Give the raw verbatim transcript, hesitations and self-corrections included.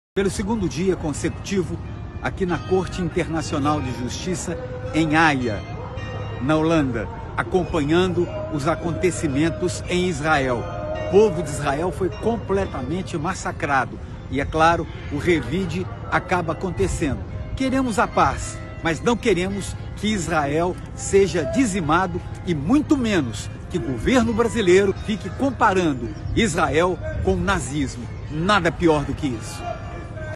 Pelo segundo dia consecutivo, aqui na Corte Internacional de Justiça, em Haia, na Holanda, acompanhando os acontecimentos em Israel. O povo de Israel foi completamente massacrado e, é claro, o revide acaba acontecendo. Queremos a paz, mas não queremos que Israel seja dizimado e muito menos que o governo brasileiro fique comparando Israel com o nazismo. Nada pior do que isso.